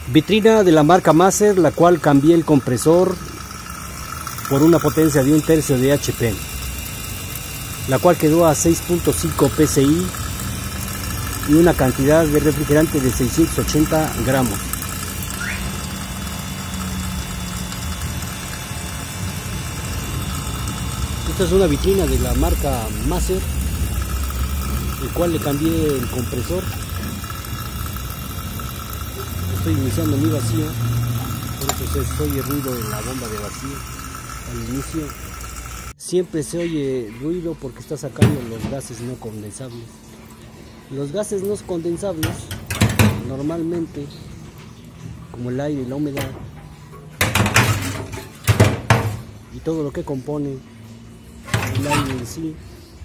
Vitrina de la marca Maser, la cual cambié el compresor por una potencia de 1/3 de HP, la cual quedó a 6.5 PSI y una cantidad de refrigerante de 680 gramos. Esta es una vitrina de la marca Maser, el cual le cambié el compresor. Estoy iniciando mi vacío, por eso se oye ruido en la bomba de vacío al inicio. Siempre se oye ruido porque está sacando los gases no condensables. Los gases no condensables normalmente, como el aire y la humedad y todo lo que compone el aire en sí,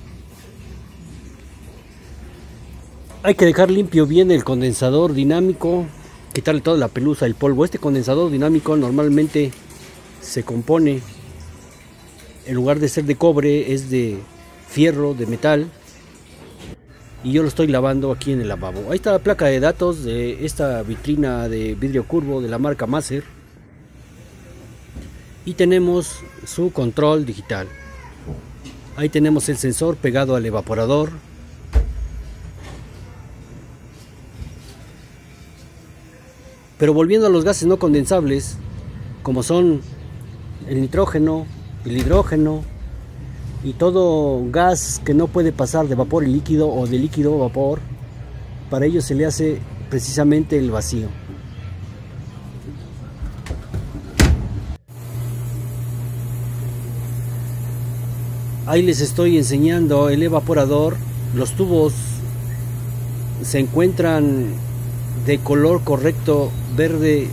hay que dejar limpio bien el condensador dinámico, quitarle toda la pelusa, el polvo. Este condensador dinámico normalmente se compone, en lugar de ser de cobre, es de fierro, de metal, y yo lo estoy lavando aquí en el lavabo. Ahí está la placa de datos de esta vitrina de vidrio curvo de la marca Maser, y tenemos su control digital. Ahí tenemos el sensor pegado al evaporador. Pero volviendo a los gases no condensables, como son el nitrógeno, el hidrógeno y todo gas que no puede pasar de vapor a líquido o de líquido a vapor, para ello se le hace precisamente el vacío. Ahí les estoy enseñando el evaporador. Los tubos se encuentran de color correcto, verde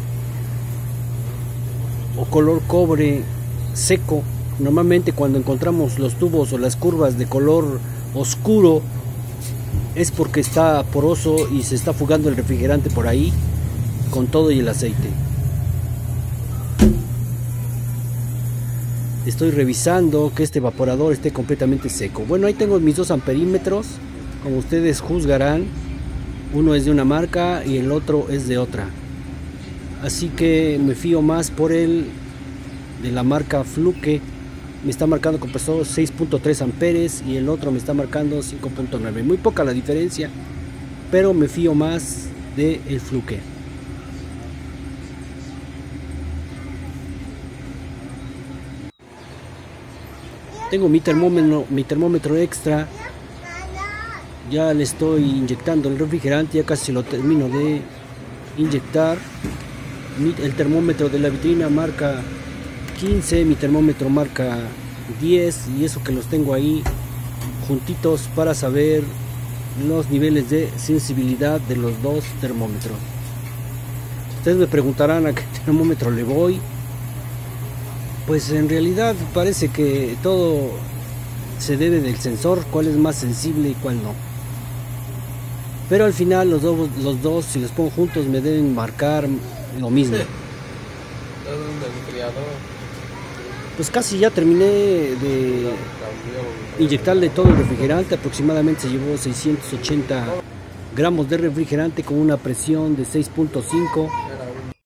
o color cobre seco. Normalmente cuando encontramos los tubos o las curvas de color oscuro es porque está poroso y se está fugando el refrigerante por ahí con todo y el aceite. Estoy revisando que este evaporador esté completamente seco. Bueno, ahí tengo mis 2 amperímetros, como ustedes juzgarán. Uno es de una marca y el otro es de otra, así que me fío más por el de la marca Fluke. Me está marcando compresor 6.3 amperes y el otro me está marcando 5.9. Muy poca la diferencia, pero me fío más de el Fluke. Tengo mi termómetro extra. Ya le estoy inyectando el refrigerante, ya casi lo termino de inyectar. El termómetro de la vitrina marca 15, mi termómetro marca 10, y eso que los tengo ahí juntitos para saber los niveles de sensibilidad de los dos termómetros. Ustedes me preguntarán a qué termómetro le voy. Pues en realidad parece que todo se debe del sensor, cuál es más sensible y cuál no. Pero al final los dos, si los pongo juntos, me deben marcar lo mismo. Pues casi ya terminé de inyectarle todo el refrigerante. Aproximadamente se llevó 680 gramos de refrigerante con una presión de 6.5.